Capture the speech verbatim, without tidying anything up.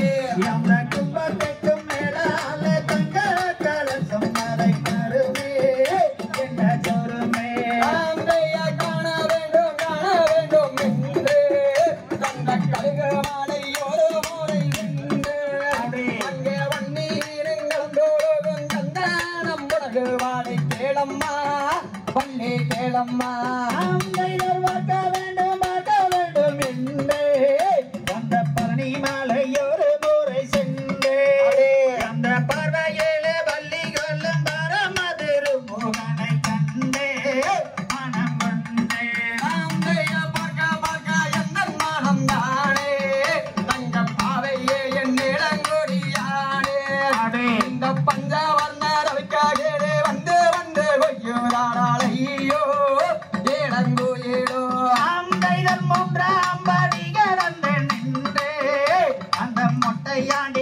அந்த கும்பத்துக்கும் மேலால தங்க கலசம் மலை கருமே என்ற சொருமே அங்கையா காண வேண்டும் காண வேண்டும் என்று தந்த கழுக மாலை ஒரு முறை நின்று அங்கே வண்ணீரங்களும் தோறும் சந்தானம் உனக்கு வாடை கேளம்மா பள்ளி கேளம்மா அங்கையர் பார்க்க வேண்டும் பார்க்க வேண்டும் என்றே அந்த பழனி மலை ஒரு முறை சென்றே அந்த பார்வையிலே பள்ளி கொள்ளும் பரமதிரு மோகனை கண்டே மனம் கொண்டே அங்கையா பார்க்க பார்க்க எந்த மனம் தானே தங்க பாவையே என் இளங்கொடியானே இந்த பஞ்சவர்ண ரவிக்காக வந்து வந்து கொய்யுறாளையோ ஏழங்கோயிலோ அங்கைகள் மூன்றாம் படி கடந்து நின்றே அந்த மொட்டையாண்டி